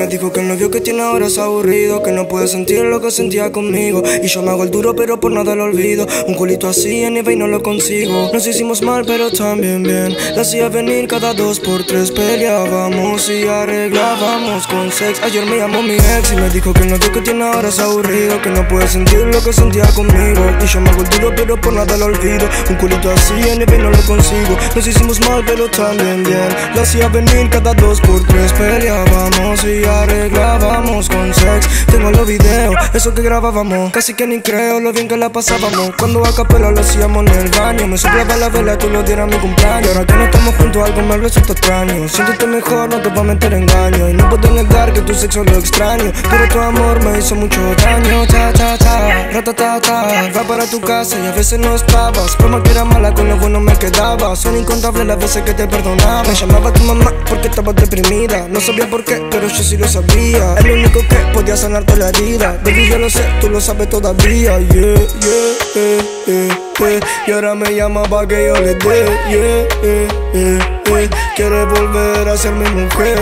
me dijo que el novio que tiene ahora es aburrido, que no puede sentir lo que sentía conmigo. Y yo me hago el duro pero por nada lo olvido. Un culito así en eBay no lo consigo. Nos hicimos mal pero también bien. La hacía venir cada 2 por 3. Peleábamos y arreglábamos con sex. Ayer me llamó mi ex y me dijo que el novio que tiene ahora es aburrido, que no puede sentir lo que sentía conmigo. Y yo me hago el duro pero por nada lo olvido. Un culito así en eBay no lo consigo. Nos hicimos mal pero también bien. La hacía venir cada 2 por 3. Peleábamos y arreglábamos con sex. Tengo los videos, eso que grabábamos. Casi que ni creo lo bien que la pasábamos. Cuando a capela lo hacíamos en el baño. Me soplaba la vela, tú lo dieras a mi cumpleaños. Ahora que no estamos juntos algo me resulta extraño. Siéntete mejor, no te voy a meter engaño. Y no puedo negar que tu sexo lo extraño, pero tu amor me hizo mucho daño. Ta ta ta, ratatata. Va para tu casa y a veces no estabas. Por más que era mala, con lo bueno me quedaba. Son incontables las veces que te perdonaba. Me llamaba tu mamá porque estabas deprimida. No sabía por qué, pero yo sí lo sabía. Es lo único que podía sanarte la herida. Baby, yo lo sé, tú lo sabes todavía. Y ahora me llama pa' que yo le dé. Quiere volver a ser mi mujer.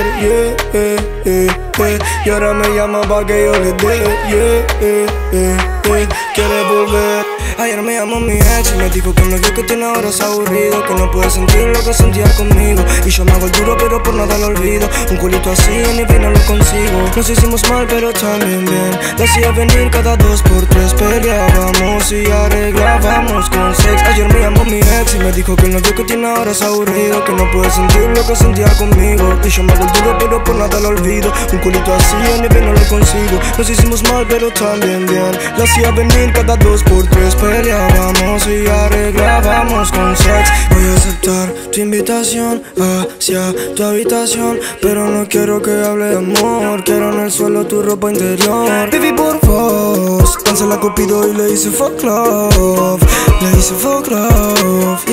Y ahora me llama pa' que yo le dé. Quiere volver. Ayer me llamó mi ex y me dijo que el novio que tiene ahora es aburrido, que no puede sentir lo que sentía conmigo. Y yo me hago el duro pero por nada lo olvido. Un culito así en eBay no lo consigo. Nos hicimos mal pero también bien. La hacía venir cada 2 por 3. Peleábamos y arreglábamos con sex. Ayer me llamó mi ex y me dijo que el novio que tiene ahora es aburrido, que no puede sentir lo que sentía conmigo. Y yo me hago el duro pero por nada lo olvido. Un culito así en eBay no lo consigo. Nos hicimos mal pero también bien. La hacía venir cada 2 por 3. Peleábamos y arreglábamos con sex. Voy a aceptar tu invitación hacia tu habitación, pero no quiero que hable de amor. Quiero en el suelo tu ropa interior. Baby, por vos cancela Cupido y le hice fuck love. Le hice fuck love.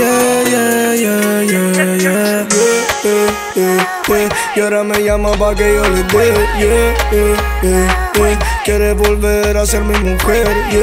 Y ahora me llama pa' que yo le dé. Quiere volver a ser mi mujer.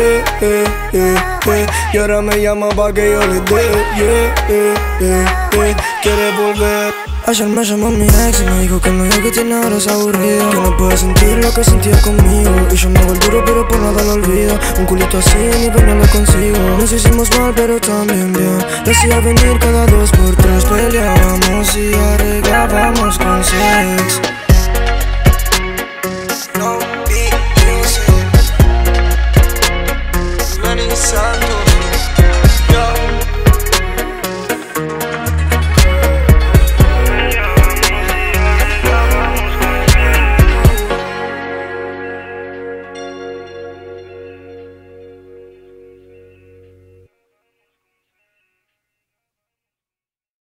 Y ahora me llama pa' que yo le dé. Quiere volver. Ayer me llamó mi ex y me dijo que el novio que tiene ahora es aburrido, que no puede sentir lo que sentía conmigo. Y yo me hago el duro pero por nada lo olvido. Un culito así ni no lo consigo. Nos hicimos mal pero también bien. La hacía venir cada 2 por 3. Peleábamos y arreglábamos con sex.